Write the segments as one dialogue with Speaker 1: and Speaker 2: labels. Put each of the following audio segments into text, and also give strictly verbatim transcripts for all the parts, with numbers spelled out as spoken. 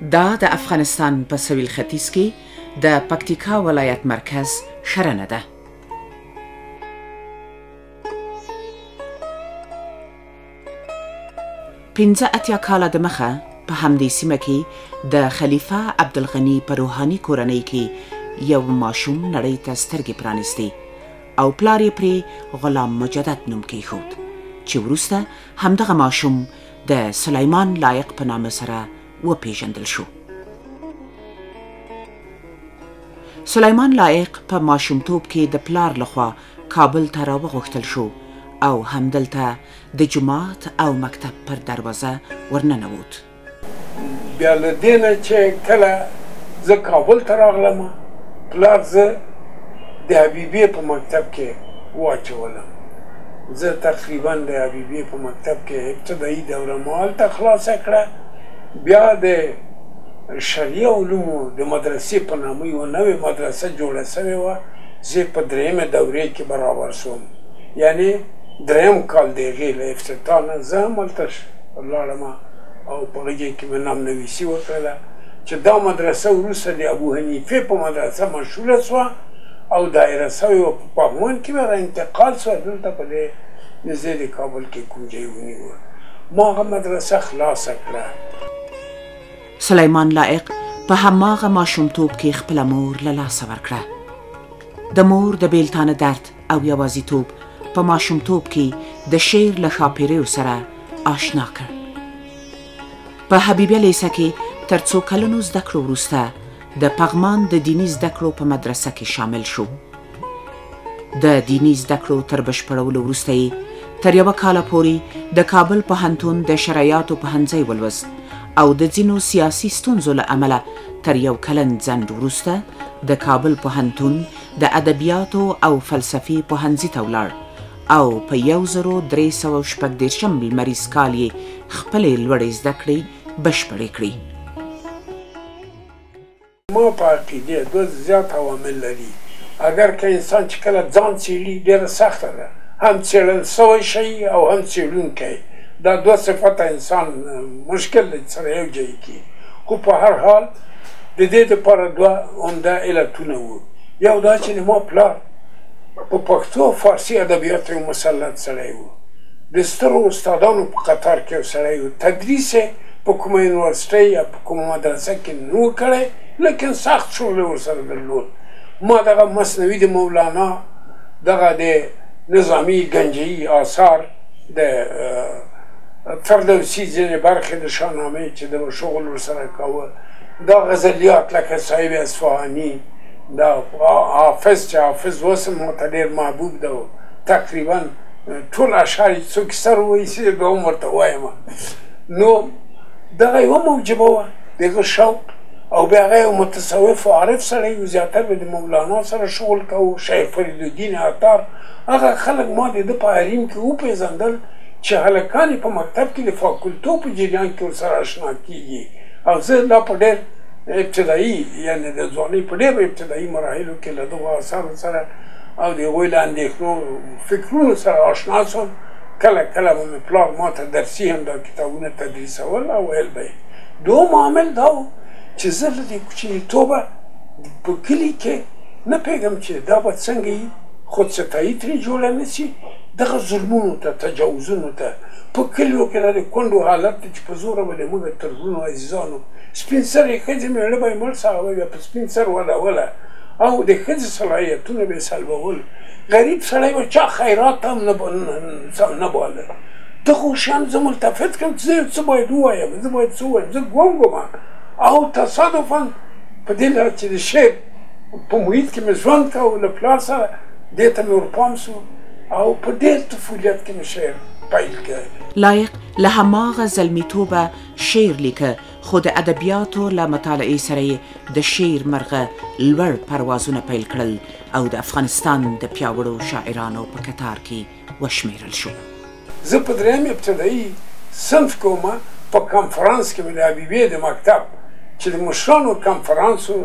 Speaker 1: دا د افغانستان په سویل ختیځ کې د پکتیکا ولایت مرکز شرنه ده. پنځه اتیا کاله دمخه په همدې سیمه کې د خلیفه عبدالغني په روحاني کورنۍ کې یو ماشوم نړۍ ته سترګې پرانیستې او پلار یې پرې غلام مجدد نوم کېښود چې وروسته همدغه ماشوم د سلیمان لایق په نامه سره وپېژندل شو. سلیمان لایق په ماشومتوب کې د پلار لخوا کابل ته راوغوښتل شو او همدلته د جومات او مکتب پر دروازه ورننوت.
Speaker 2: بیا له دې نه چې کله زه کابل ته راغلم، پلار زه د حبیبیې په مکتب کې واچولم. زه تقریبا د حبیبیې په مکتب کې ابتدایي دوره مو هلته خلاصه کړه. بیا د شرعي علومو د مدرسې په نامه یوه نوې مدرسه جوړه سوې وه. زه په درېیمه دورې کې برابر شوم، یعنې درېیم کال د هغې له افتتاح نه زه هم هلته لاړم او په هغې کې مې نام نویسي وکړله چې دا مدرسه وروسته د ابو حنیفې په مدرسه مشهوره سوه او دایره سوې وه. په پغمان کې به را انتقال سوه. دلته په دې نږدې د کابل کې کوم ځای ونیوه. ما هغه مدرسه خلاصه کړه.
Speaker 1: سلیمان لایق په هماغه ماشومتوب کې خپله مور له لاسه ورکړه. د مور د بیلتانه درد او یوازیتوب په ماشومتوب کې د شعر له ښاپېریو سره آشنا کړ. په حبیبیه لیسه کې تر څو کلونو زده کړو وروسته د پغمان د دیني زده کړو په مدرسه کې شامل شو. د دیني زده کړو تر بشپړولو وروسته یې تر یوه کاله پورې د کابل پوهنتون د شرعیاتو پوهنځی ولوست او د ځینو سیاسي ستونزو له امله تر یو کلن ځنډ وروسته د کابل پوهنتون د ادبیاتو او فلسفې پوهنځي ته ولاړ او په یو زرو درې سوه شپږ دېرشم لمریز کال یې خپلې لوړې زده کړې بشپړې کړې.
Speaker 2: ما په عقیدې دوه زیات عوامل لري. اگر که انسان چې کله ځان څېړي ډېره سخته ده، هم څېړل سوی شي او هم څېړونکی. دا دوه صفته انسان مشکل دی سره یو ځای کړي. خو په هر حال د دې دپاره دوه عمده علتونه وو. یو دا چې د ما پلار په پښتو او فارسي ادبیاتو یو مسلط سړی و. د سترو استادانو په قطار کې یو سړی و. تدریس یې په کومه یونیورسټۍ یا په کومه مدرسه کې نه و کړی، لیکن سخت شغل یې ورسره درلود. ما دغه مثنوي د مولانا، دغه د نظامي گنجهي آثار، د فردوسي ځینې برخې د شاهنامې چې د شغل ورسره کاوه، دا غزلیات لکه صاحب اصفهاني، دا حافظ چې حافظ اوس هم ماته ډېر محبوب ده او تقریبا ټول اشعار یې څوک سر ووایسي بیا هم ورته وایم. نو دغه یوه موجبه وه د هغه شوق. او بیا هغه یو متصوف و عارف سړی و، زیاتر به د مولانا سره شغل کوو. شیخ فریدالدین عطار، هغه خلک ما د ده په حریم کې وپېژندل چې هلکان یې په مکتب کې د فاکولتو په جریان کې ورسره اشنا کېږي. او زه لا په ډېر ابتدایي، یعنې د ځوانۍ په ډېرو ابتدایي مراحلو کې له دغو اثارو سره او د هغوی له اندېښنو فکرونو سره اشنا شوم. کله کله به مې پلار ما ته درسي هم دا کتابونه تدریسول او ویل به یې. دوم عامل دا و چې زه له دې کوچنیتوبه په کلي کې نه پوهېږم چې دا به څنګه وي، خودستایي ترې جوړه نه شي. دغه ظلمونو ته، تجاوزونو ته په کلیو کې دا د کونډو حالت دی چې په زوره به د موږ تر زړونو عزیزانو سپین سرې ښځې مېړه به یې مړ سه، هغه بیا په سپین سر ودوله او د ښځې صلاحیتونه به یې سلبول. غریب سړی به چا خیرات هم نه باله. دغو شیان زه ملتفت کړم چې زه څه باید ووایم، زه باید څه ووایم. زه ګونګ او تصادفا په دې لحاظ چې د شعر په محیط کې مې ژوند کوو له پلار سره، دې ته مې ورپام سو او په ډېر طفولیت کې مې شعر پیل کړ.
Speaker 1: لایق له هماغه زلمیتوبه شعر لیکه، خو د ادبیاتو له مطالعې سره یې د شعر مرغه لوړ پروازونه پیل کړل او د افغانستان د پیاوړو شاعرانو په کتار کې وشمېرل شو.
Speaker 2: زه په درېیم ابتدایي صنف کوم په کنفرانس کې مې د حبیبیې د مکتب چې د مشرانو کنفرانس و،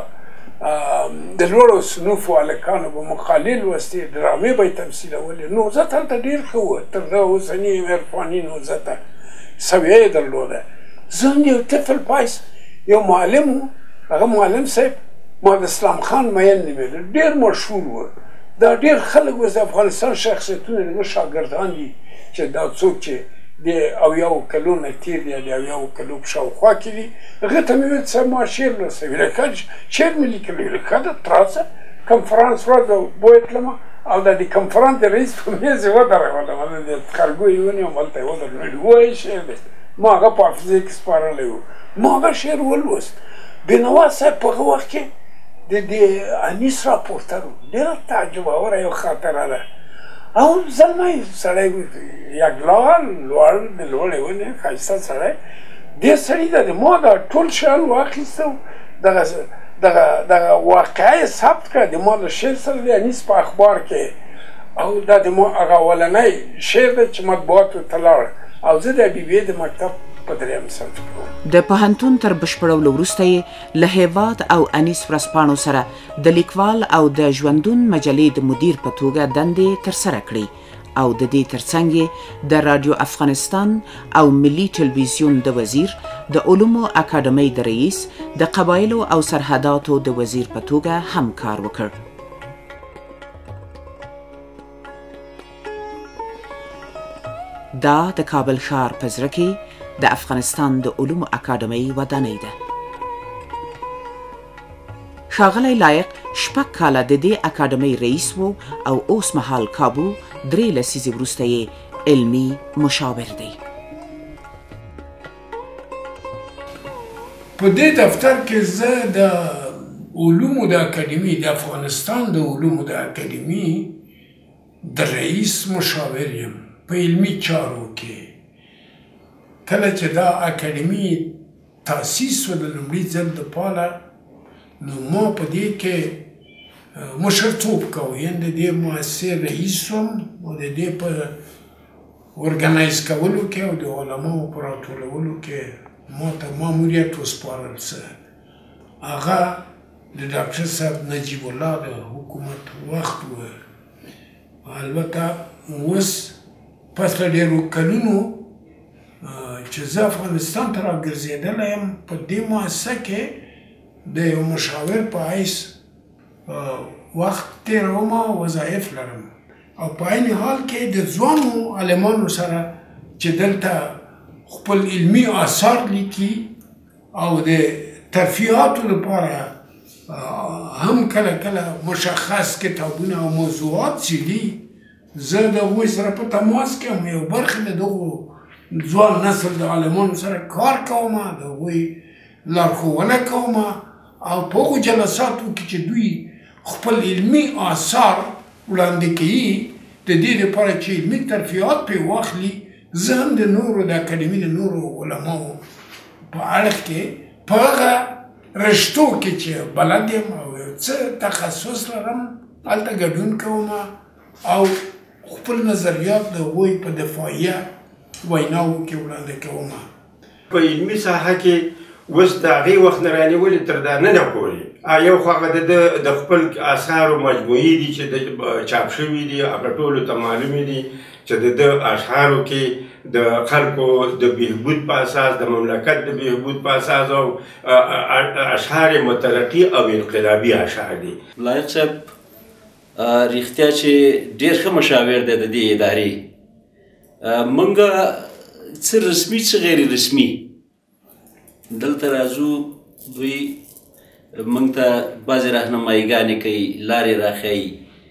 Speaker 2: د لوړو صنفو هلکانو به مقالې لوستې، ډرامې به یې تمثیلولې. نوزت هلته ډېر ښه و، تر ده اوسني عرفاني نوزته سویه یې درلوده. زه هم یو طفل پایس یو معلم و هغه معلم صاحب ما د اسلام خان مین نومیده ډېر مشهور و دا ډېر خلک اوس د افغانستان شخصیتونه زموږ شاګردان دي چې دا څوک چې د اویاو کلو نه تېر دي د اویاو کلو په شاوخوا کې دي هغه ته مې ویل صاحب ما شعر لوستی ویل ښه شعر مې لیکلی ویل ښه ده تراسه کنفرانس ورځ بوتلمه او د دې کنفرانس د رئیس په میز یې ودرولم د خرګوی ونیوم هلته یې ودرولم وایي شعر دی ما هغه په حافظې کې سپارلی و ما هغه شعر ولوست بېنوا صاحب په هغه وخت کې د دې انیس راپورټر و ډېره تعجبوره یو خاطره ده او زلمی سړی یکلا لوړ د لوړې ونې ښایسته سړی دې سړي ته د ما دا ټول شیان واخیسته دغه دغه دغه واقعه یې ثبت کړه د ما له شعر سره د انیس په اخبار کې او دا د ما هغه اولنی شعر دی چې مطبوعاتو ته لاړ او زه د بي بي د مکتب په دریم صنف کې وم
Speaker 1: د پوهنتون تر بشپړولو وروسته یې له هیواد او انیس ورځپاڼو سره د لیکوال او د ژوندون مجلې د مدیر په توګه دندې ترسره کړې او د دې ترڅنګ یې د رادیو افغانستان او ملي ټلویزیون د وزیر د علومو اکاډمۍ د رئیس د قبایلو او سرحداتو د وزیر په توګه هم کار وکړ دا د کابل ښار په زړه کې د افغانستان د علومو اکاډمۍ ودانۍ ده ښاغلی لایق شپږ کاله د دې اکاډمۍ رئیس و او اوس مهال کابو درې لسیزې وروسته یې علمي مشاور دی
Speaker 2: په دې دفتر کې زه د علومو د اکاډمۍ د افغانستان د علومو د اکاډمۍ د رئیس مشاور یم په علمي چارو کې کله چې دا اکاډمي تاسیس شوه د لومړي ځل دپاره نو ما په دې کې مشرتوب کوه یعنې د دې مؤسسې رئیس وم او د دې په ارګنایز کولو کې او د علماو په راټولولو کې ما ته ماموریت وسپارل شه هغه د ډاکټر صاحب نجیب الله د حکومت وخت و البته اوس پس له ډېرو کلونو چې زه افغانستان ته راګرځېدلی یم په دې مؤسسه کې د یو مشاور په حیث وخت تېروم او وظایف لرم او په عین حال کې د ځوانو عالمانو سره چې دلته خپل علمي آثار لیکي او د ترفیعاتو لپاره هم کله کله مشخص کتابونه او موضوعات څېړي زه د هغوی سره په تماس کې یم یو برخه د دغو ځوان نسل د عالمانو سره کار کوم د هغوی لارښوونه کوم او په هغو جلساتو کې چې دوی خپل علمي آثار وړاندې کوي د دې لپاره چې علمي ترفیعات پرې واخلي زه هم د نورو د اکاډمي د نورو علماو په اړخ کې په هغه رشتو کې چې بلد یم او یو څه تخصص لرم هلته ګډون کوم او خپل نظریات د هغوی په دفاعیه ویناو کې وړاندې کوم
Speaker 3: په علمي ساحه کې اوس د هغې وخت نه رانیولې تر دا ننه پورې یو خو هغه د خپل اثارو مجموعې دي چې د چاپ شوي دي هغه ټولو ته معلومې دي چې د ده اشعارو کې د خلکو د بهبود په اساس د مملکت د بهبود په اساس او اشعار مترقي او انقلابي اشعار دي
Speaker 4: لایق صاحب رښتیا چې ډېر ښه مشاور دی د دې ادارې موږ څه رسمي څه غیر رسمي دلته راځو دوی موږ ته بعضې راهنماییګانې کوي لارې راښیي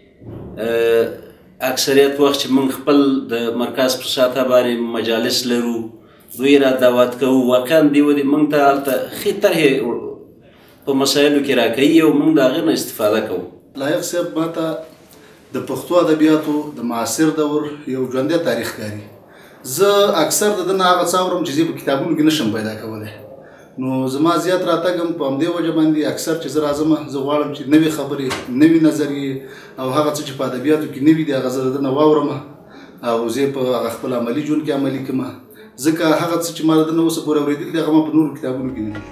Speaker 4: اکثریت وخت چې موږ خپل د مرکز په ساحه باندې مجالس لرو دوی را دعوت کوو واقعا دوی ودې موږ ته هلته ښې طرحې په مسایلو کې راکوي او موږ د هغې نه استفاده کوو
Speaker 5: لایق صاحب ما ته د پښتو ادبیاتو د معاصر دور یو ژوندی تاریخ ښکاري زه اکثر د ده نه هغه څه اورم چې زه په کتابونو کې نشم پیدا کولی نو زما زیات راتګم په همدې وجه باندې اکثر چې زه راځم زه غواړم چې نوې خبرې نوې نظریې او هغه څه چې په ادبیاتو کې نوي دي هغه زه د ده نه واورم او زه یې په هغه خپل عملي ژوند کې عملي کړم ځکه هغه څه چې ما د ده نه اوسه پورې اورېدلي دي هغه ما په نورو کتابونو کې نه دي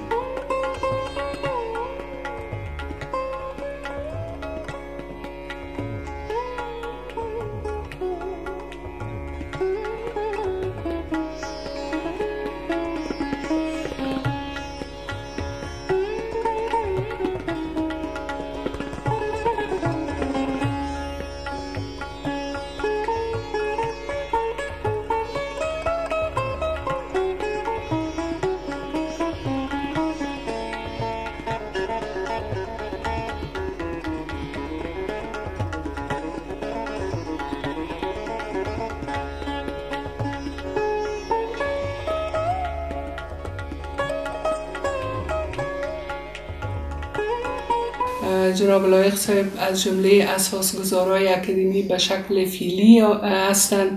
Speaker 6: جناب لایق صاحب از جمله اساسگزارای اکادمی به شکل فعلی هستند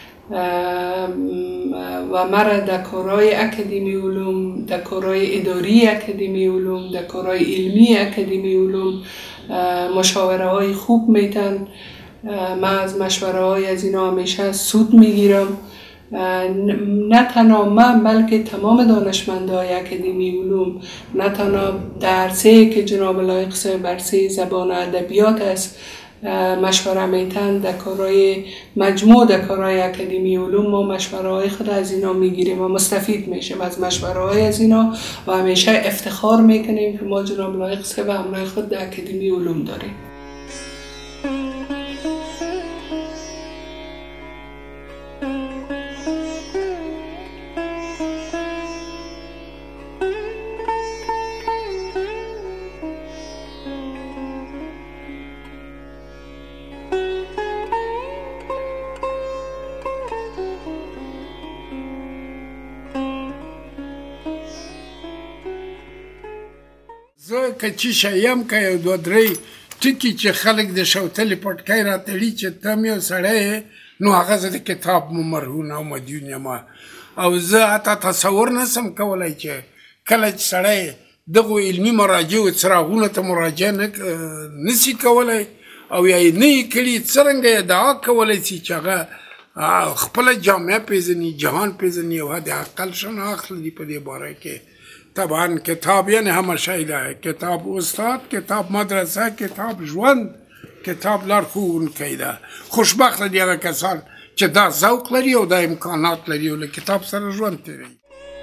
Speaker 6: و مرا در کارهای اکادمی علوم، در کارهای اداری اکادمی علوم، در کارهای علمی اکادمی علوم مشاوره های خوب میتن. من از مشوره های از اینا همیشه سود میگیرم، نه تنها من بلکه تمام دانشمندای اکادمی علوم، نه تنها درسه که جناب لایق صاحب درسه زبان و ادبیات است مشوره میتن، در کارهای مجموع در کارهای اکادمی علوم ما مشوره های خود از اینا میگیریم و مستفید میشیم از مشوره های از اینا و همیشه افتخار میکنیم که ما جناب لایق صاحب همراه خود در اکادمی علوم داریم.
Speaker 2: زه که چې شیم که یو دوه درې ټکي چې خلک د شوتلې پټکی راتړي چې ته م یو سړی یې نو هغه زه د کتاب مرهون او مدیون یم او زه حتی تصور نسم کولی چې کله چې سړی دغو علمي مراجعو څراغونو ته مراجعه نسي کولی او یا یې نه یې کړي څرنګه یې ادعا کولی سي چې هغه خپله جامعه پېژني جهان پېژني او حد اقل شنه اخلي په دې باره کې. طبعا کتاب یعنی همه شی ده، کتاب استاد، کتاب مدرسه، کتاب ژوند، کتاب لارښوونکی ده. خوشبخته دي هغه کسان چې دا ذوق لري او دا امکانات لري او له کتاب سره ژوند تېروي.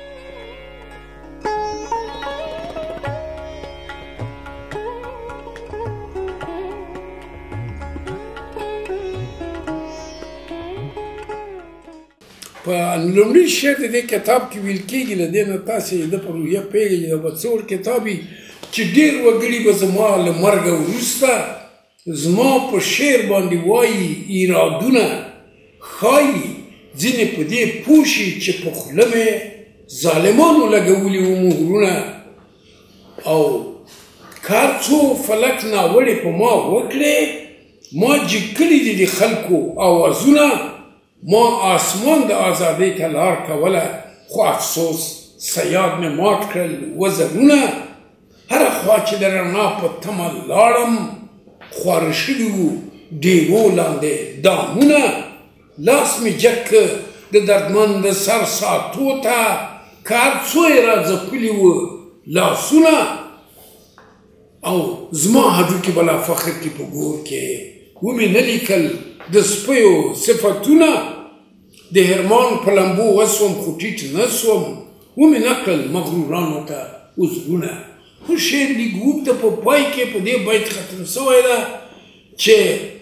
Speaker 2: په لومړي شعر د دې کتاب کې ویل کېږي له دې نه تاسې د په روحیه پوهېږئ دا به څه ډول کتاب وي چې ډېر وګړي به زما له مرګه وروسته زما په شعر باندې وایي ایرادونه ښایي ځینې په دې پوه شي چې په خوله مې ظالمانو لګولي وو مهرونه او کار څو فلک ناوړې په ما وکړې ما جګ کړي دي د خلکو آوازونه ما آسمان د آزادۍ ته لار کوله خو افسوس صیاد مې مات کړل وزرونه هره خوا چې د رڼا په تمه لاړم خواره شوي وو ډېرو لاندې دامونه لاس مې جګ د دردمند سر ساعتو ته کار څو یې را ځپلي وو لاسونه او زما هډوکي به لا فخر کې په ګور کې ومې نه لیکل د سپیو صفتونه د هرمان په لمبو وسوم خو ټیټ نه سوم ومې نه کړل مغرورانو ته عذرونه. خو شعر لیک اوږد په پای کې په دې بیت ختم سوی ده چې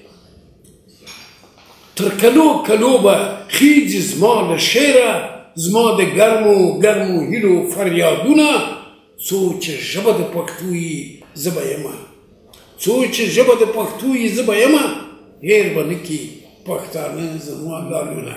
Speaker 2: تر کلو کلو به خیږي زما له شعره زما د ګرمو ګرمو هیلو فریادونه څو چې ژبه د پښتو یي زه به یمه څو چې ژبه د پښتو یي زه به یمه هیر به نه کي پښتانه زما لالونه.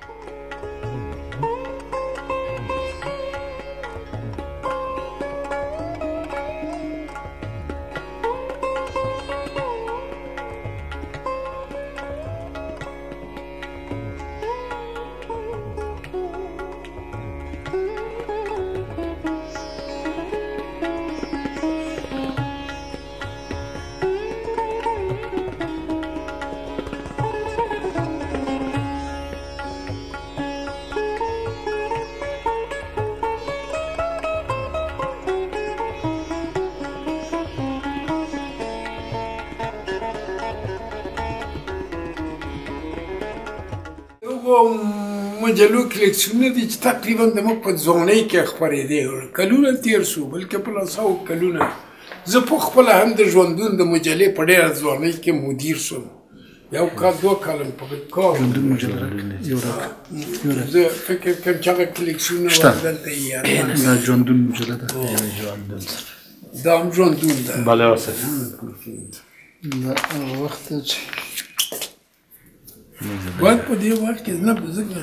Speaker 2: مجلو کلیکسیونونه دي چې تقریبا زموږ په ځوانۍ کې خپرېدې کلونه تېر شو بلکې په لسو کلونه زه په خپله هم د ژوندون د مجلې په ډېره ځوانۍ کې مدیر شوم یو کال دوه کاله مې پکې کار زه فکر کوم چې هغه کلیکسیونونه دلته یې
Speaker 5: دا ژوندون مجله ده
Speaker 2: دا هم ژوندون ده
Speaker 3: بله آصف
Speaker 5: دا هغه وخت چې
Speaker 2: باید په دې وخت کې نه په ځکه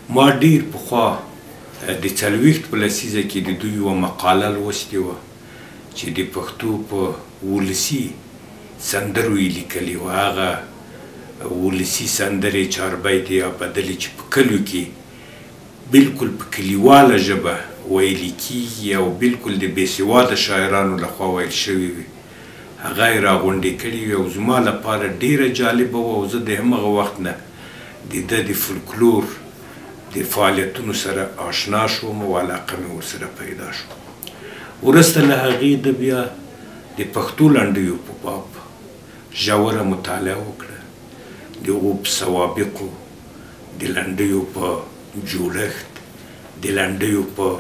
Speaker 3: ما ډیر پخوا د څلوېښت په لسیزه کې د دوی یوه مقاله لوستې وه چې د پښتو په ولسي سندرو یې لیکلې وه. هغه ولسي سندرې چاربیتې یا بدلې چې په کلیو کې بالکل په کلیواله ژبه ویلې کېږي او بالکل د بېسواده شاعرانو لخوا ویل شوي وي، هغه یې راغونډې کړې وي او زما لپاره ډېره جالبه وه او زه د همغه وخت نه د ده د فولکلور د فعالیتونو سره آشنا شوم او علاقه مې ورسره پیدا شوه. وروسته له هغې ده بیا د پښتو لنډیو په باب ژوره مطالعه وکړه، د هغو په سوابقو، د لنډیو په جوړښت، د لنډیو په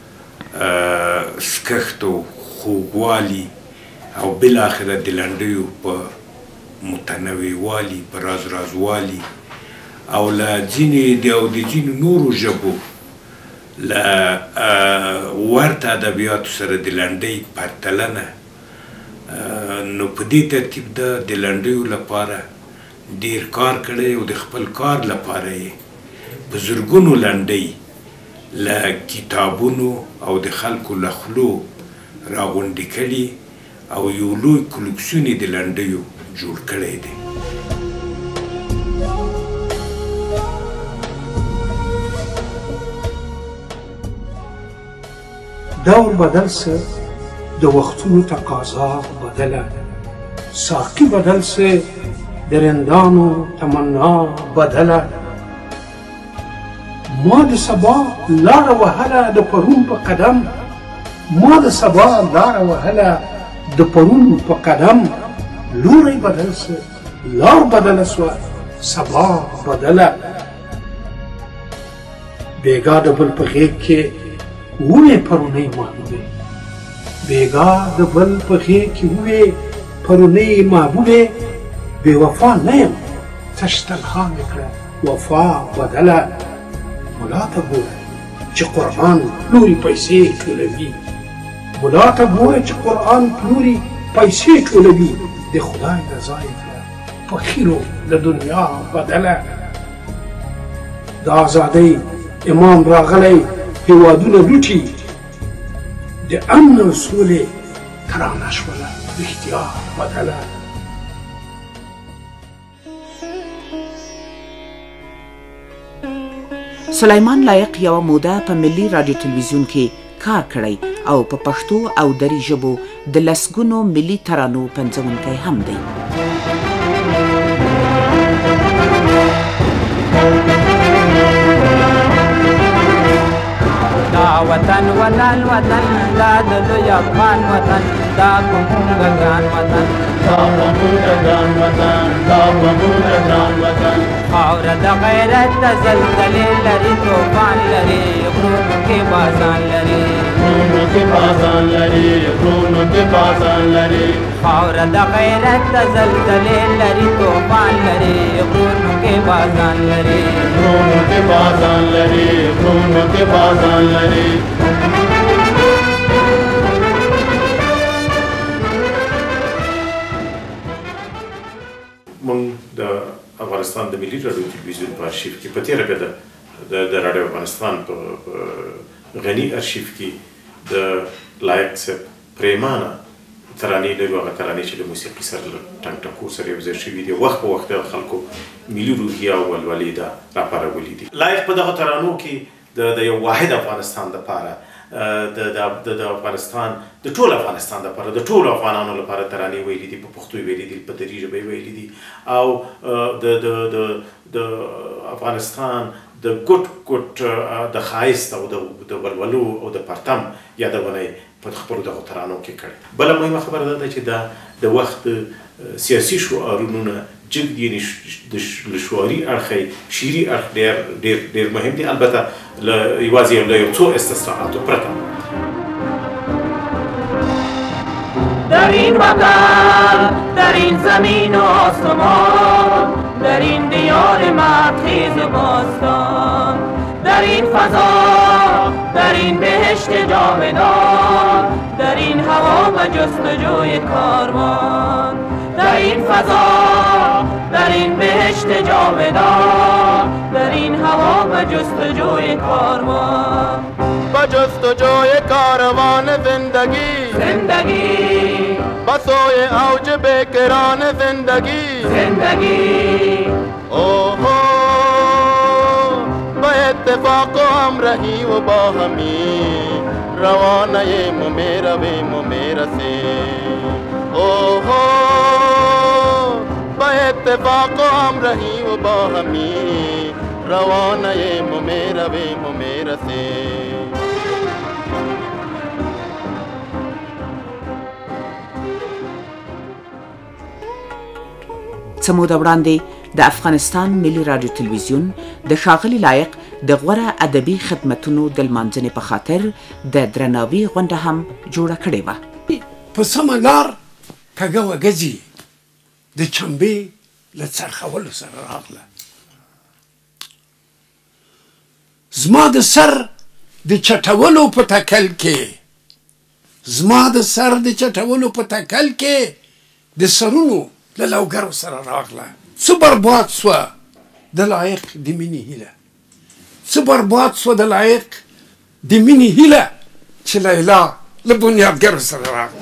Speaker 3: سکښت او خوږوالي او بالاخره د لنډیو په متنوع والي، په راز رازوالي او له ځینې د او د ځینو نورو ژبو له ورته ادبیاتو سره د لنډۍ پرتلنه. نو په دې ترتیب ده د لنډیو لپاره ډیر کار کړی او د خپل کار لپاره یې په زرګونو لنډۍ له کتابونو او د خلکو له خولو راغونډې کړي او یو لوی کلکسیون یې د لنډیو جوړ کړی دی.
Speaker 7: دور بدل سے د وختونو تقاضا بدله، ساقی بدل سے د رندانو تمنا بدله. ما د سبا لاره وهله د پرون په قدم، ما د سبا لاره وهله د پرون په قدم. لوری بدل سے لار بدله سوه، سبا بدله. بیګا د بل په غېږ کې وې پرونی محبوبې، بیګا د بل په غېږ کې وې پرونی محبوبې. بې وفا نه یم تش تنها مې کړه وفا بدله. ملا ته ګوره چې قرآن پلوري پیسې ټولوي، ملا ته ګوره چې قرآن پلوري پیسې ټولوي. د خدای رضا یې کړه په خیرو د دنیا بدله. د ازادۍ امام راغلی هیوادونه لوټي، د امن او سولې ترانه شوله رښتیا بدله.
Speaker 1: سلیمان لایق یوه موده په ملي رادیو تلویزیون کې کار کړی او په پښتو او دري ژبو د لسګونو ملي ترانو پنځونکی هم دی.
Speaker 8: دا وطن وطن وطن دا د لوی افغان وطن، دا په موږ ګران وطن، دا په موږ ګران وطن، دا په موږ ګران وطن. خاوره د غیرت د زلزلې لري، طوفان لري، غرونو کې بازان لري، غرونو کې بازان لري، غرونو کې بازان لري. خاوره د غیرت د زلزلې لري، طوفان لري، غرونو کې بازان لري، غرونو کې بازان لري، غرونو کې بازان لري.
Speaker 9: موږ د افغانستان د ملي راډیو تلویزیون په ارشیف کې په تېره بیا د راډیو افغانستان په غني ارشیف کې د لایق صاحب پریمانه ترانې لرو، هغه ترانې چې د موسیقي سره له ټنګ ټکور سره یو ځای شوي دي. وخت په وخت د خلکو ملي روحیه او ولولې ده راپارولي دي. لایق په دغه ترانو کې د یو واحد افغانستان دپاره د افغانستان د ټول افغانستان لپاره د ټولو افغانانو لپاره ترانې ویلي دي، په پښتو ویلي دي، په دري ژبه ویلي دي او د افغانستان د ګوټ ګوټ د ښایست او د ولولو او د پرتم یادونه یې په خپلو دغو ترانو کې کړې. بله مهمه خبره دا ده چې دا د وخت سیاسي شعارونو نه جګ دي، د شعاري اړخ شعري اړخ ډېر ډېر ډېر مهم دي، البته یوازې له یو څو استثناءاتو پرته.
Speaker 8: در این وطن، در این زمین و آسمان، در این دیار مردخیز باستان، در این فضا، در این بهشت جاودان، در این هوا و جستجوی کاروان، در این فضا، در این بهشت جاودان، در این این هوا به جستجوی کاروان،
Speaker 10: به جستجوی کاروان زندگی
Speaker 8: زندگی
Speaker 10: به سوی اوج بکران زندگی
Speaker 8: زندگی
Speaker 10: اوهو به اتفاق و همراهی و با همی روانه مو میرویم و میرسیم. اوهو به اتفاق و همراهی و با همی روانه مو میرویم و میرسیم.
Speaker 1: څه موده وړاندې د افغانستان ملي راډیو تلویزیون د ښاغلي لایق د غوره ادبي خدمتونو د لمانځنې په خاطر د درناوي غونډه هم جوړه کړې وه.
Speaker 2: په سمه لار کږه وګځي د چمبې له څرخولو سره راغله. زما د سر د چټولو په تکل کې زما د سر د چټولو په تکل کې د سرونو له لوګرو سره راغله. څه برباد سوه د لایق د مینې هیله، څه برباد سوه د لایق د مینې هیله چې لیلا له بنیادګرو سره راغله.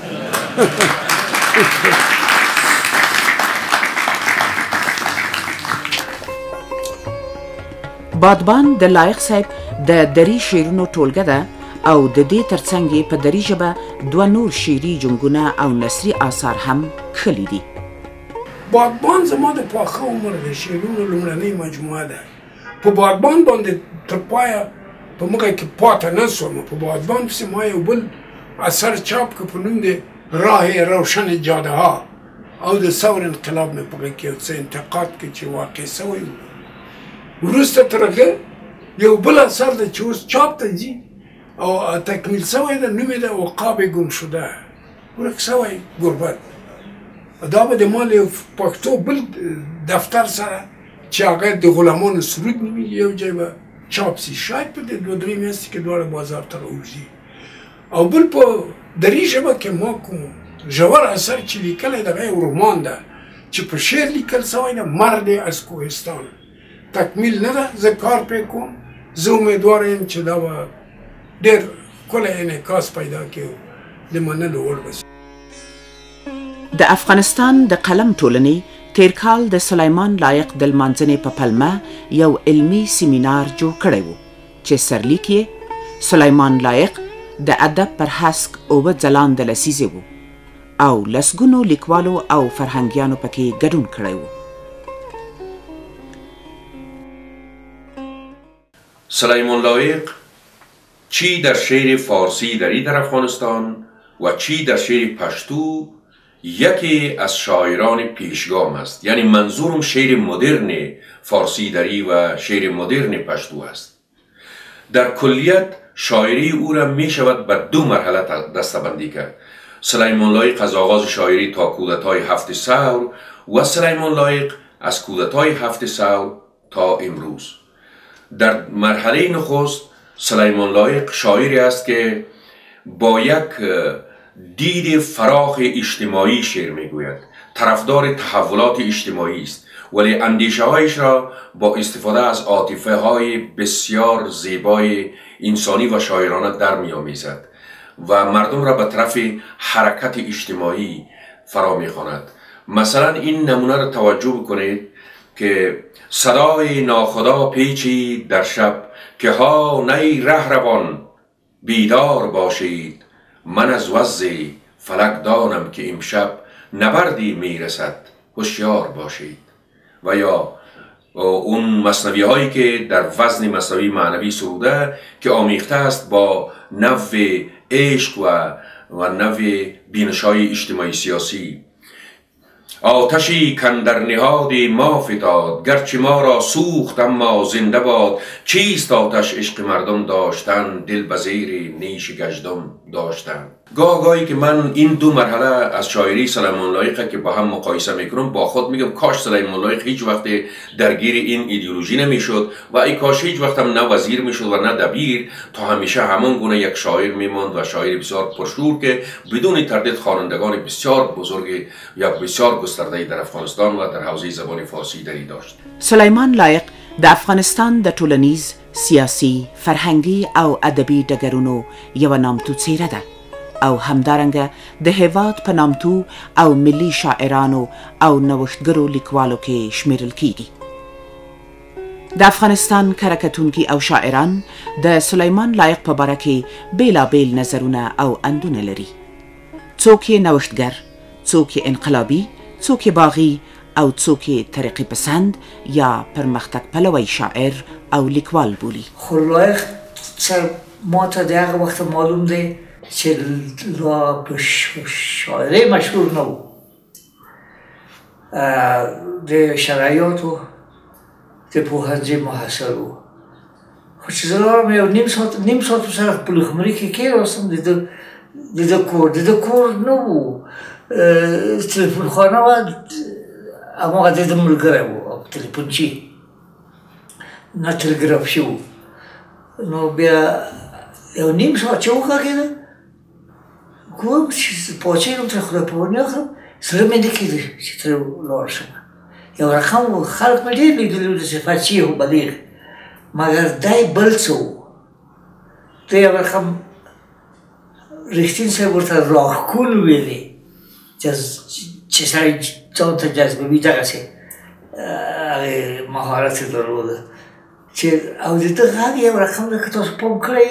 Speaker 1: بادبان د لایق صاحب د دري شعرونو ټولګه ده او د دې ترڅنګ یې په دري ژبه دوه نور شعري جنګونه او نثري آثار هم کښلي دي.
Speaker 2: بادبان زما د پاخه عمر د شعرونو لومړنۍ مجموعه ده. په بادبان باندې تر پایه په موږ کې پاته نه سوم. په بادبان پسې ما یو بل اثر چاپ که په نوم د راه روشن جاده ها او د ثور انقلاب مې په کې یو څه انتقاد کې چې واقع سوی و. وروسته تر هغه یو بل اثر ده چې اوس چاپ ته ځي او تکمیل سوی ده، نوم یې ده عقاب گم شده، ورک سوی غربت. دا به د ما له یو پښتو بل دفتر سره چې هغه د غلامانو سرود نومېږي یو ځای به چاپ سي، شاید په دې دوه درې میاشتې کې دواړه بازار ته راوځي. او بل په دري ژبه کې ما کوم ژور اثر چې لیکلی دغه یو رومان ده چې په شعر لیکل سوی ده، مرد از کوهستان. تکمیل نه ده، زه کار پرې کوم. زه امیدواره یم چې دا به ډېر ښکلی انعکاس پیدا کړي، د منلو وړ به.
Speaker 1: د افغانستان د قلم ټولنې تیر کال د سلیمان لایق د لمانځنې په پلمه یو علمي سیمینار جوړ کړی و چې سرلیک یې سلیمان لایق د ادب پر هسک اووه ځلانده لسیزې و او لسګونو لیکوالو او فرهنګیانو پکې ګډون کړی و.
Speaker 11: سلیمان لایق چی در شعر فارسی دری در افغانستان و چی در شعر پشتو یکی از شاعران پیشگام است. یعنی منظورم شعر مدرن فارسی دری و شعر مدرن پشتو است. در کلیت شاعری او را می شود بر دو مرحله دسته‌بندی کرد. سلیمان لایق از آغاز شاعری تا کودتای هفت ثور و سلیمان لایق از کودتای هفت ثور تا امروز. در مرحله نخست سلیمان لایق شاعری است که با یک دید فراخ اجتماعی شعر میگوید. طرفدار تحولات اجتماعی است ولی اندیشه هایش را با استفاده از عاطفه های بسیار زیبای انسانی و شاعرانه در میآمیزد و مردم را به طرف حرکت اجتماعی فرا میخواند. مثلا این نمونه را توجه بکنید که صدای ناخدا پیچی در شب که ها نی رهروان بیدار باشید، من از وضع فلک دانم که امشب نبردی میرسد هوشیار باشید. و یا اون مثنوی هایی که در وزن مثنوی معنوی سروده که آمیخته است با نو عشق و و نو بینشای اجتماعی سیاسی. آتشی کندر نهاد ما فتاد، گرچه ما را سوخت اما زنده باد. چیست آتش عشق مردم داشتن، دل به زیر نیش گژدم داشتن. گاه گاهی که من این دو مرحله از شاعری سلیمان لایق که با هم مقایسه میکنم با خود میگم کاش سلیمان لایق هیچ وقت درگیر این ایدئولوژی نمیشد و ای کاش هیچ وقت هم نه وزیر میشد و نه دبیر، تا همیشه همان گونه یک شاعر میماند و شاعر بسیار پرشور که بدون تردید خوانندگان بسیار بزرگ یا بسیار گسترده در افغانستان و در حوزه زبان فارسی دری داشت.
Speaker 1: سلیمان لایق د افغانستان د ټولنیز، سیاسي، فرهنګي او ادبي ډګرونو یوه نامتو څیره ده او همدارنګه د هیواد په نامتو او ملي شاعرانو او نوښتګرو لیکوالو کې شمیرل کیږي. د افغانستان کرکټونکي او شاعران د سلیمان لایق په باره کې بیلابیل نظرونه او اندونه لري. څوک یې نوښتګر، څوک یې انقلابي، څوک یې باغي او څوک یې ترقي پسند یا پرمختګ پلوی شاعر او لیکوال بولي.
Speaker 12: خو لایق سر ما ته د هغه وخت معلوم دی چې لا په شاعرۍ مشهور نه و. د شرایطو د پوهنځي محصل و. خو چې زه لاړم یو نیم ساعت نیم ساعت سره په پلخمري کې کېناستم، د ده د ده کور د ده کور نه و، تلیفونخانه وه، هماغه د ده ملګری و، تلیفونچي نه تلګرافي و. نو بیا یو نیم ساعت چې وغږېده ګورم چې پاڅېږم ترې خدای پاماني اخلم، زړه مې نه کېده چې ترې ولاړ شم. یو رقم و، خلک مې ډېر لیدلي وو داسې فصیح و بلیغ، مګر دی بل څه و. دی یو رقم رښتین صاحب ورته راښکون ویلې چې سړی ځان ته جذبوي، دغسې هغې مهارت یې درلوده چې او د ده غږ یو رقم ده که تاسو پام کړی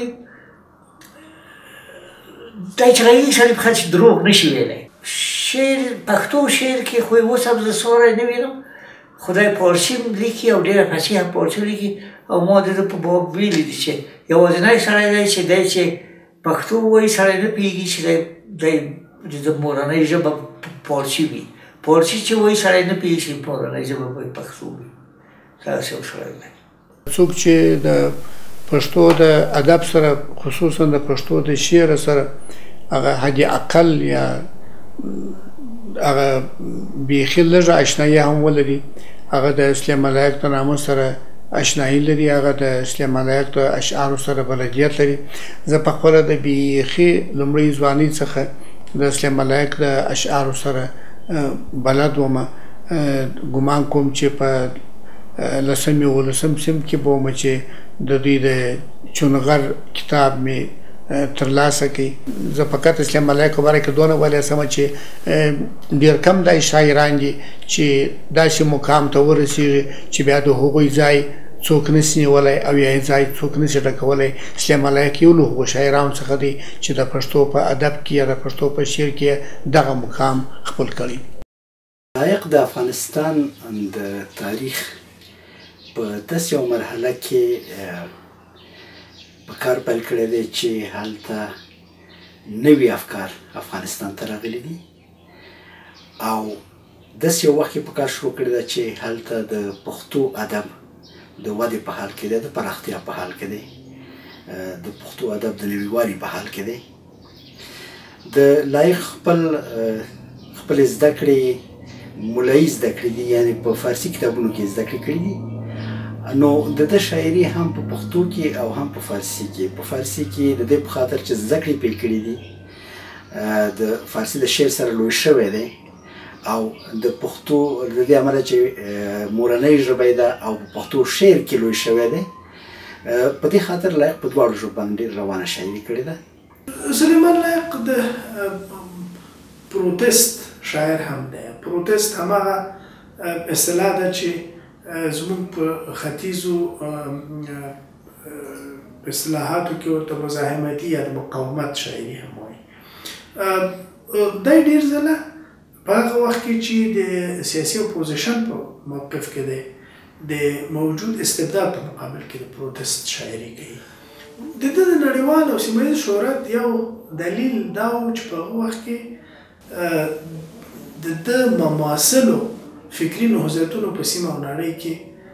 Speaker 12: دی چې غږیږي سړی په خط دروغ نشي ویلی. شعر پښتو شعر کې خو یې اوس هم زه ساری نه وینم، خدای پارسي لیکي او ډېره فصیحه پارسي لیکي او ما د ده په باب ویلي دي چې یوازینی سړی دی چې دی چې پښتو وایي سړی نه پوهېږي چې دی د ده مورنۍ ژبه پارسي وي، پارسي چې وایي سړی نه پوهېږي چې مورنۍ ژبه به پښتو وي. داسې یو سړی دی.
Speaker 7: څوک چې د پښتو د ادب سره خصوصا د پښتو د شعر سره هغه حد اقل یا هغه بیخي لږه اشنایي هم ولري، هغه د سلیمان لایق د نامه سره اشنایي لري، هغه د سلیمان لایق د اشعارو سره بلدیت لري. زه پخپله د بیخي لومړۍ ځوانۍ څخه د سلیمان لایق د اشعارو سره بلد ومه. ګمان کوم چې په لسم یولسم صنف کې به ومه چې د دوی د چونغر کتاب مې ترلاسه کړي. زه فقط سلیمان لایق په باره کې دونه ویلی سمه چې ډېر کم داسې شاعران دي چې داسې مقام ته ورسېږي چې بیا د هغوی ځای څوک نسي نیولی او یا یې ځای څوک نسي ډکولی. سلیمان لایق یو له هغو شاعرانو څخه دی چې د پښتو په ادب کې یا د پښتو په شعر کې دغه مقام خپل کړی.
Speaker 13: لایق د افغانستان د تاریخ په داسې یو مرحله کې په کار پیل کړی دی چې هلته نوي افکار افغانستان ته راغلي دي او داسې یو وخت کې په کار شروع کړی ده چې هلته د پښتو ادب د ودې په حال کې دی، د پراختیا په حال کې دی، د پښتو ادب د نویوالي په حال کې دی. د لایق خپل خپل زده کړې مولایي زده کړې دي، یعنې په فارسي کتابونو کې زده کړې کړي دي. نو د ده شاعري هم په پښتو کې او هم په فارسي کې. په فارسي کې د دې په خاطر چې زده کړې پرې کړي دي، د فارسي د شعر سره لوی شوی دی او د پښتو د دې امله چې مورنۍ ژبه ده او په پښتو شعر کې لوی شوی دی، په دې خاطر لایق په دواړو ژبو باندې روانه شاعري کړې ده.
Speaker 14: سلیمان لایق د پروتست شاعر هم دی. پروتست هماغه اصطلاح ده چې زموږ په ختیځو اصطلاحاتو کې ورته مزاحمتي یا د مقاومت شاعري هم وایي. دی ډېر ځله په هغه وخت کې چې د سیاسي اپوزیشن په موقف کې دی د موجود استبداد په مقابل کې د پروتست شاعري کوي. د ده د نړیوال او سیمه ییز شهرت یو دلیل دا و چې په هغه وخت کې د ده مماثلو فکري نهضتونو په سیمه او نړۍ کې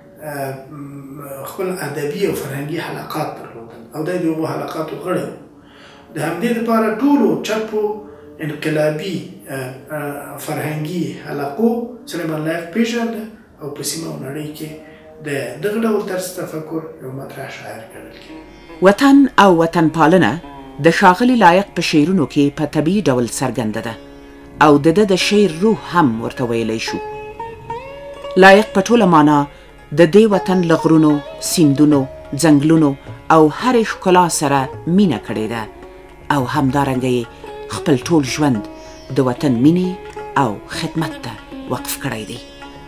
Speaker 14: خپل ادبي او فرهنګي حلقات درلودل او دی د هغو حلقاتو غړی و. د همدې دپاره ټولو چپو انقلابي فرهنګي حلقو سلیمان لایق پېژانده او په سیمه او نړۍ کې د دغه ډول طرز تفکر یو مطرح شاعر ګڼل کېږي.
Speaker 1: وطن او وطن پالنه د ښاغلي لایق په شعرونو کې په طبیعي ډول څرګنده ده او د ده د شعر روح هم ورته ویلی شو. لایق په ټوله معنا د دې وطن له غرونو سیندونو ځنګلونو او هرې ښکلا سره مینه کړې ده او همدارنګه یې خپل ټول ژوند د وطن مینې او خدمت ته وقف کړی دی.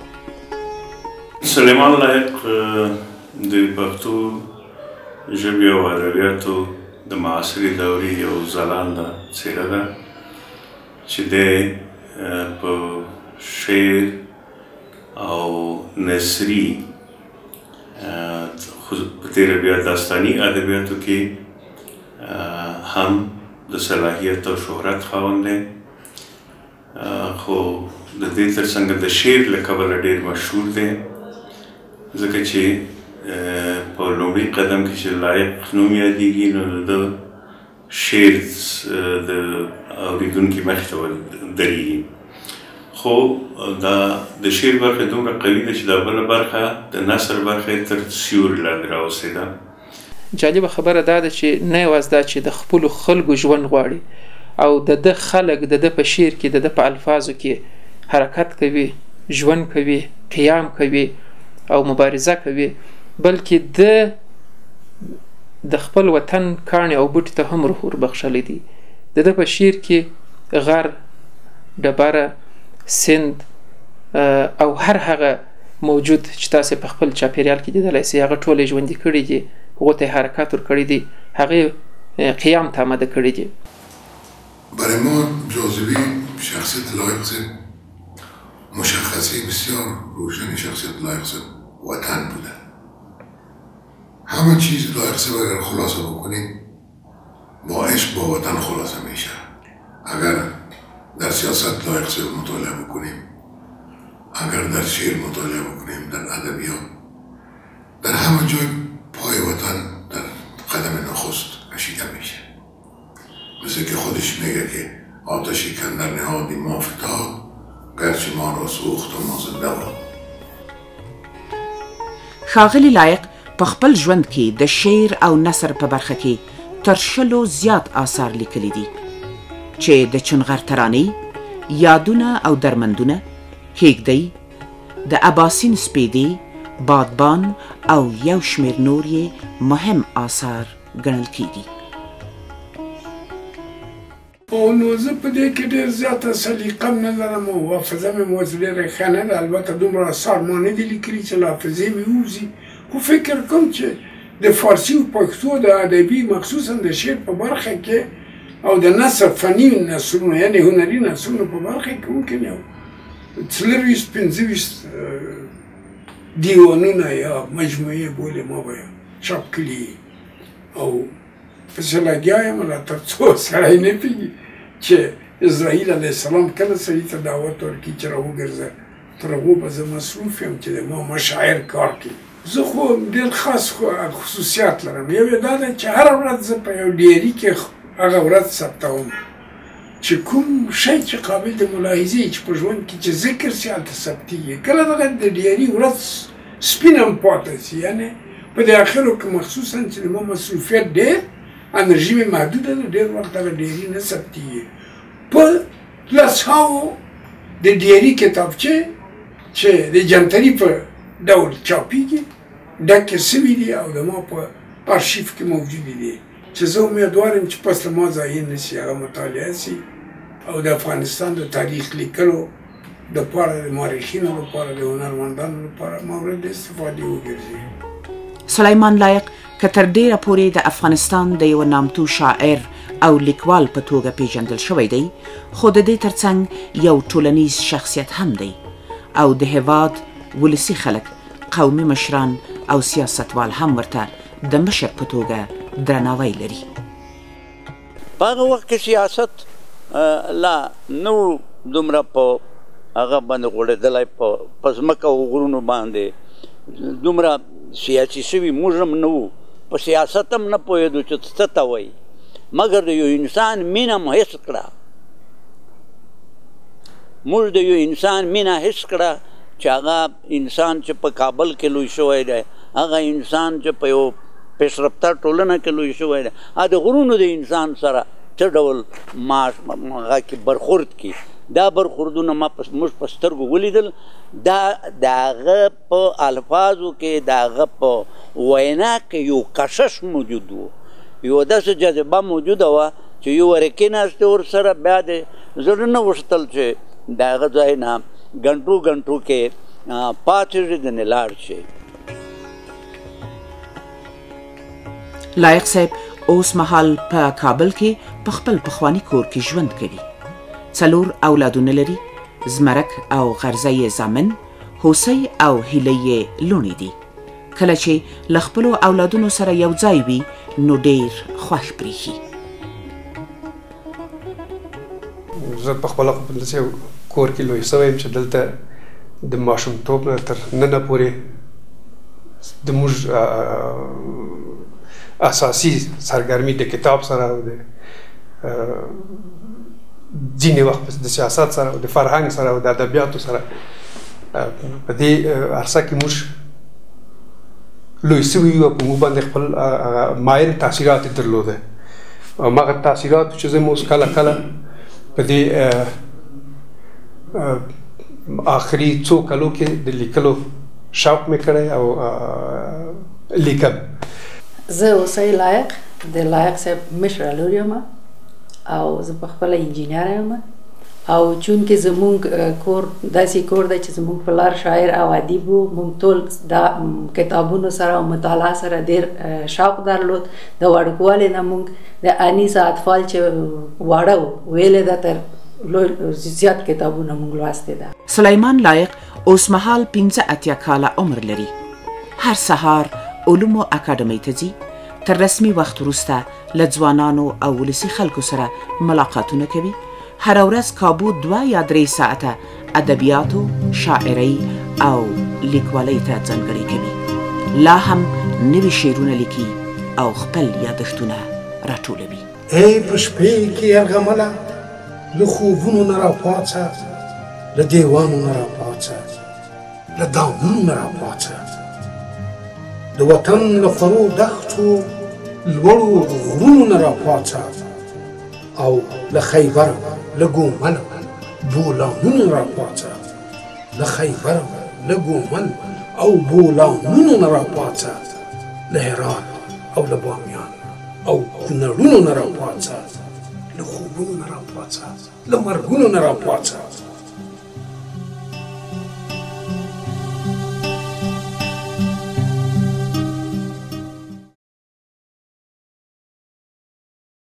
Speaker 15: سلیمان لایق د پښتو ژبې او ادبیاتو د معاصرې دورې یو ځلانده څېره ده چې دی په شعر او نثري په تېره بیا داستاني ادبیاتو کې هم د صلاحیت او شهرت خاوند دی، خو د دې ترڅنګ د شعر له کبله ډېر مشهور دی، ځکه چې په لومړي قدم کې چې لایق نوم یادېږي نو د ده شعر د اورېدونکي مخې ته ودرېږي. خو دا د شعر برخه دومره قوي ده چې دا بله برخه د نثر برخه یې تر سیوري لاندې راوستېده.
Speaker 16: جالبه خبره دا ده چې نه یوازې دا چې د خپلو خلکو ژوند غواړي او د ده خلک د ده په شعر کې د ده په الفاظو کې حرکت کوي، ژوند کوي، قیام کوي او مبارزه کوي، بلکې ده د خپل وطن کاڼي او بوټي ته هم روح وربخښلی دی. د ده په شعر کې غر، ډبره، سیند او هر هغه موجود چې تاسې په خپل چاپېریال کې لیدلی سئ هغه ټول یې ژوندي کړي دي، هغو ته یې حرکت ورکړی دی، هغې قیام ته آماده کړی دی.
Speaker 17: برای ما جاذبه شخصیت لایق صاحب مشخصه بسیار روشن شخصیت لایق صاحب وطن بوده. همه چیز لایق صاحب اگر خلاصه بکنیم با عشق با وطن خلاصه میشه. اگر در سیاست لایق صاحب مطالعه بکنیم، اگر در شعر مطالعه بکنیم، در ادبیات، در همه جای پای وطن در قدم نخست کشیده میشه. مثل که خودش میگه که آتشی کندر نهادی ما فتاد گرچه ما را سوخت و ما زنده بود.
Speaker 1: ښاغلي لایق په خپل ژوند کې د شعر او نثر په برخه کې تر شلو زیات آثار لیکلي دي چې د چنغر ترانې، یادونه او درمندونه، کیږدۍ، د اباسین سپیدې، بادبان او یو شمېر نور یې مهم آثار ګڼل کیږي.
Speaker 2: او نو زه په دې کې ډېر زیاته سلیقه نه لرم او حافظه مې اوس ډېره ښه نه ده. البته دومره اثار ما نه دي لیکلي چې له حافظې مې ووځي، خو فکر کوم چې د فارسي او پښتو د ادبي مخصوصا د شعر په برخه کې او د نثر فني نثرونو یعنې هنري نثرونو په برخه کې ممکن یو څلرویشت پنځه ویشت دیوانونه یا مجموعې بولې ما به چاپ کړي او پسې لګیا یم لا تر څو سړی نه پوهېږي چې اسرائیل علیه السلام کله سړي ته دعوت ورکړي چې راوګرځه، تر هغو به زه مصروف یم چې د ما مشاعر کار کوي. زه خو ډېر خاص خصوصیات لرم. یو یې دا ده چې هره ورځ زه په یو ډیري کې هغه ورځ ثبتوم چې کوم شی چې قابل د ملاحظې چې په ژوند کې چې ذکر سي هلته ثبتېږي. کله دغه د ډیري ورځ سپین هم پاته سي، یعنې په دې اخرو کې مخصوصا چې د ما مصروفیت ډېر، انرژي مې محدوده ده، ډېر وخت دغه ډیري نه ثبتېږي. په لسهاوو د ډیري کتابچې چې د جنتري په ډول چاپېږي ډکې سوي دي او د ما په آرشیف کې موجودې دي چې زه امیدوار یم چې پس له ما ضایع نه سي، هغه مطالعه سي او د افغانستان د تاریخ لیکلو دپاره د مورخینو لپاره د هنرمندانو لپاره مورد استفادې وګرځي.
Speaker 1: سلیمان لایق که تر ډیره پورې د افغانستان د یو نامتو شاعر او لیکوال په توګه پیژندل شوی دی، خو د دې ترڅنګ یو ټولنیز شخصیت هم دی او د هېواد ولسي خلک، قومي مشران او سیاستوال هم ورته د مشر په توګه درناوی لري.
Speaker 18: په هغه وخت کې سیاست لا نو دومره په هغه باندې غوړېدلی، په ځمکه او غرونو باندې دومره سیاسي شوي موږ هم نه وو، په سیاست هم نه پوهېدو چې څه ته وایي، مګر د یو انسان مینه مو حس کړه. موږ د یو انسان مینه حس کړه چې هغه انسان چې په کابل کې لوی شوی دی، هغه انسان چې په یو پیشرفته ټولنه کې لوی شوی دی، هغه د غرونو د انسان سره څه ډول هغه کې برخورد کړي، دا برخوردونه ما موږ په سترګو ولیدل. دا د هغه په الفاظو کې د هغه په وینا کې یو کشش موجود و، یو داسې جذبه موجوده وه چې یو ورې کېناستې ورسره بیا د زړه نه غوښتل چې د هغه ځای نه ګنټو ګنټو کې پاتې شي ځنې لاړ شي.
Speaker 1: لایق صاحب اوس مهال په کابل کې په خپل پخواني کور کې ژوند کوي. څلور اولادونه لري، زمرک او غرزه یې زامن، هوسۍ او هیلۍ یې لوڼې دي. کله چې له خپلو اولادونو سره یو ځای وي نو ډېر خوښ برېښي.
Speaker 19: زه په خپله په داسې کور کې لوی شوی یم چې دلته د ماشومتوب نه تر ننه پورې زموږ اساسي سرګرمي د کتاب سره او د ځینې وخت د سیاست سره او د فرهنګ سره او د ادبیاتو سره په دې عرصه کې موږ لوی سوي یو، په موږ باندې خپل ماین تاثیرات یې درلوده. او هماغه تاثیرات چې زه مو اوس کله کله په دې آخري څو کلو کې د لیکلو شوق مې کړی او لیکم.
Speaker 20: زه اوسۍ لایق د لایق صاحب مشره لور یم او زه په خپله انجینر یم او چونکې زمونږ کور داسې کور دی چې زمونږ پلار شاعر او ادیب و، مونږ ټول د کتابونو سره او مطالعه سره ډېر شوق درلود. د وړوکوالي نه مونږ د انیس اطفال چې واړه و ویلې ده تر زیات کتابونه مونږ لوستې ده.
Speaker 1: سلیمان لایق اوس مهال پنځه اتیا کاله عمر لري. هر سهار علومو اکاډمۍ ته ځي. تر رسمي وخت وروسته له ځوانانو او ولسي خلکو سره ملاقاتونه کوي. هر ورځ کابو دوه یا درې ساعته ادبیاتو، شاعرۍ او لیکوالۍ ته ځانګړې کوي. لا هم نوي شعرونه لیکي او خپل یادښتونه راټولوي.
Speaker 7: ای په شپې کې یرغمله له خوبونو نه راپاڅه، له دیوانو نه راپاڅه، له دامونو نه راپاڅه، د وطن له خورو دښتو لوړو غرونو نه راپاڅه او له خیبره له ګومل بولانونو راپاڅه، له خیبره له ګومل او بولانونو نه راپاڅه، له هرات او له بامیان او کونړونو نه راپاڅه، له خوبونو نه راپاڅه، له مرګونو نه راپاڅه.